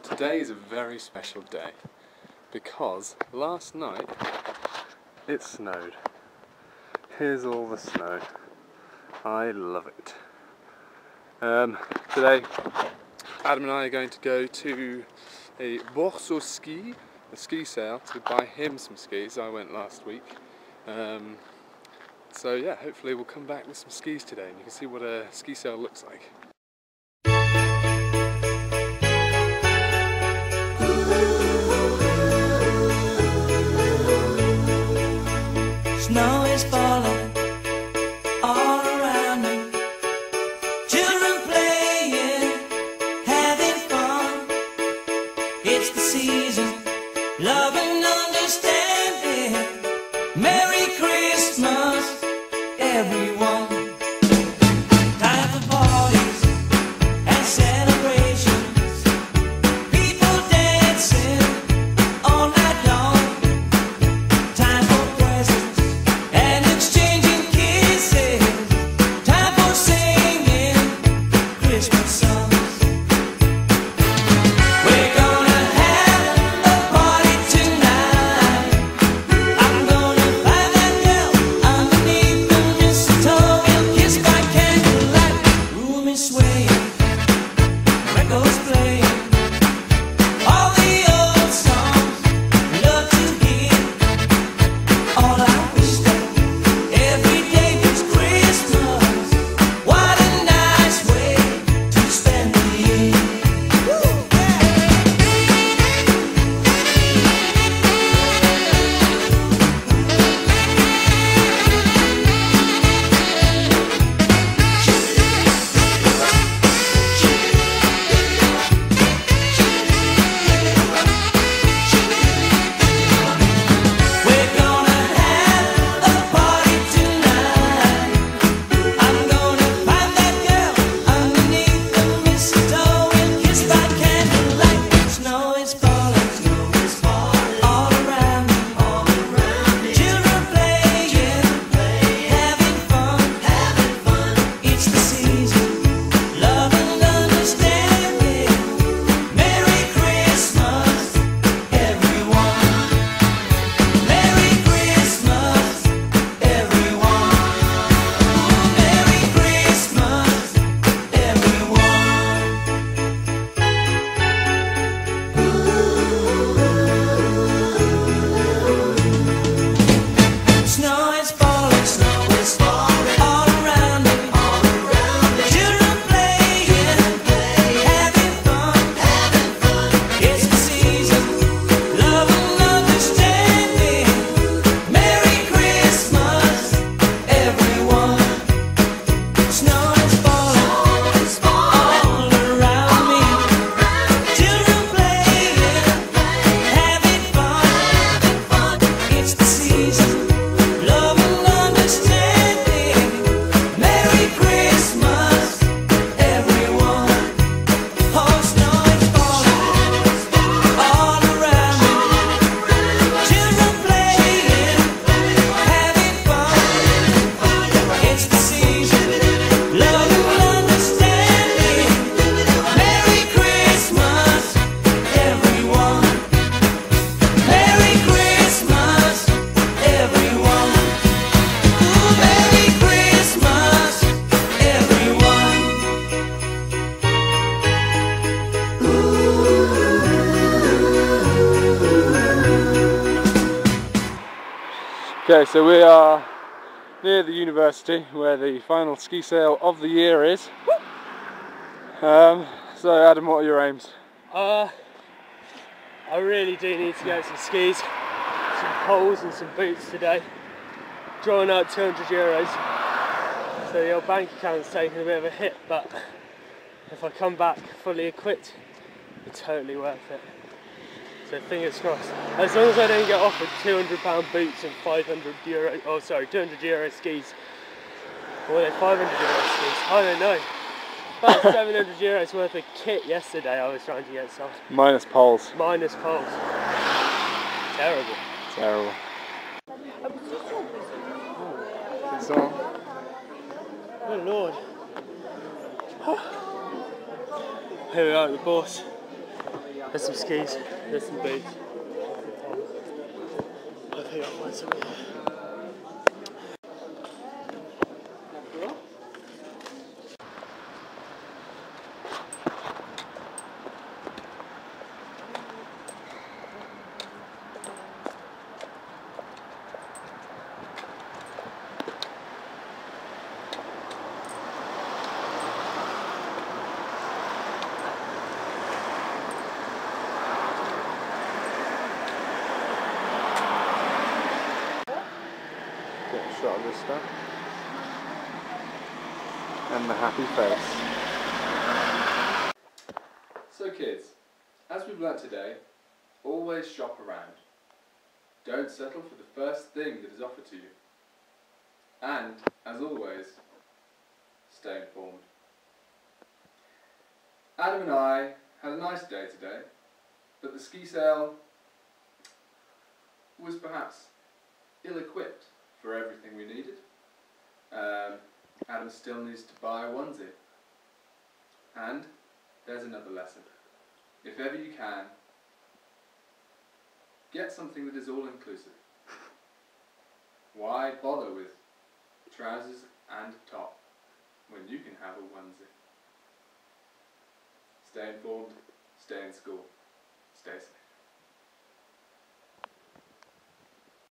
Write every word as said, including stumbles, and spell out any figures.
Today is a very special day because last night it snowed. Here's all the snow. I love it. Um, today Adam and I are going to go to a bourse au ski, a ski sale, to buy him some skis. I went last week. Um, so yeah, hopefully we'll come back with some skis today and you can see what a ski sale looks like. Snow is falling all around me. Children playing, having fun. It's the season, love and understanding. Merry Christmas, everyone. Time for parties and celebrations. People dancing all night long. Time for presents and exchanging kisses. Time for singing Christmas songs. We're gonna have a party tonight. I'm gonna find that girl underneath the mistletoe. We'll kiss by candlelight. Room is swaying, records playing. All the old songs we love to hear. All I wish that every day was Christmas. What a nice way to spend the year. We're gonna have a party tonight. I'm gonna find that girl underneath the mistletoe. We'll kiss by candlelight. Snow is falling, snow is falling all around me, all around me. Children playing, having fun, having fun. It's the season, love and understanding. Merry Christmas, everyone. Merry Christmas, everyone. Merry Christmas, everyone. Snow is falling, snow is falling all around me, all around me. Children playing, having fun, having fun. It's the season, love and understanding. Merry Christmas, everyone. Snow is falling all around me. Children playing, having fun. It's the season, love and understanding. Merry Christmas, everyone. Oh, snow is falling all around me. Children playing, having fun. It's the season, love and understanding. Merry Christmas, everyone. Merry Christmas, everyone. Ooh, Merry Christmas, everyone. Okay, so we are near the university where the final ski sale of the year is. Um, so Adam, what are your aims? Uh, I really do need to get some skis, some poles and some boots today. Drawing out two hundred euros. So your bank account's taking a bit of a hit, but if I come back fully equipped, it's totally worth it. So fingers crossed. As long as I don't get offered two hundred pound boots and five hundred euro, oh sorry, two hundred euro skis. Or were they five hundred euro skis? I don't know. About seven hundred euros worth of kit yesterday I was trying to get some. Minus poles. Minus poles. Terrible. Terrible. It's on. Oh Lord. Here we are at the bourse. There's some skis, there's some boots. I think I'll find some. Get a shot of this stuff. And the happy face. So kids, as we've learnt today, always shop around. Don't settle for the first thing that is offered to you. And, as always, stay informed. Adam and I had a nice day today, but the ski sale was perhaps ill-equipped for everything we needed. Um, Adam still needs to buy a onesie. And there's another lesson. If ever you can, get something that is all-inclusive. Why bother with trousers and top when you can have a onesie? Stay informed, stay in school, stay safe.